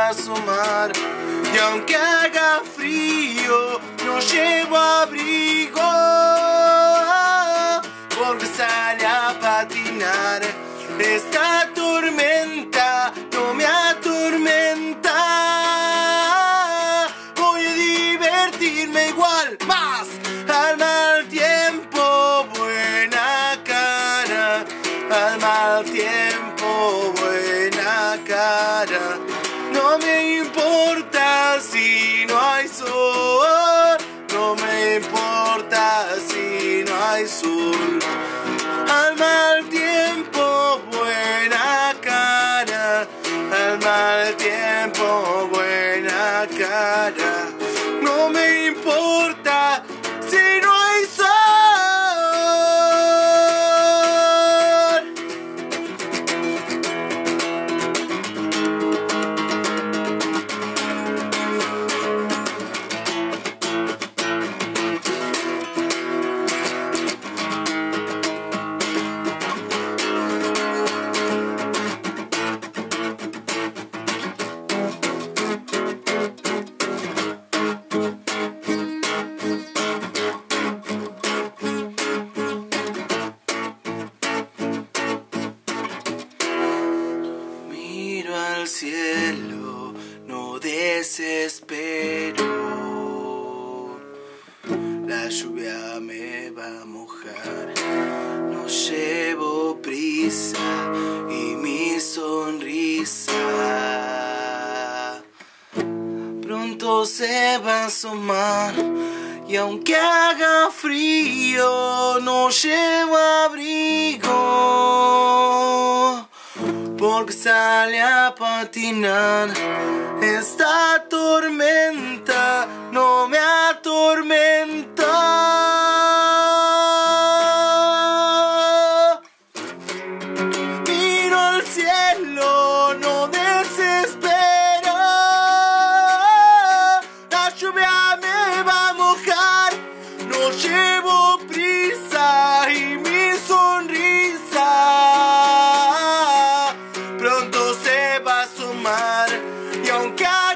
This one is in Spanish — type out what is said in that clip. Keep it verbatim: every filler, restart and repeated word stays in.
va a asomar. Y aunque haga frío, no llevo abrigo, porque sale a patinar. Esta tormenta no me atormenta. Voy a divertirme igual, más al mal tiempo, buena cara. Al mal tiempo, buena cara. No me importa si no hay sol, no me importa si no hay sol. Al mal tiempo, buena cara. Al mal tiempo, buena cara. No me importa si no hay sol. Al cielo, no desespero. La lluvia me va a mojar. No llevo prisa y mi sonrisa pronto se va a asomar. Y aunque haga frío, no llevo abrigo, porque sale a patinar. Esta tormenta no me atormenta. Miro al cielo, no desespero. La lluvia me va a mojar. No llevo prisa y mi sonrisa pronto se va a asomar. Y aunque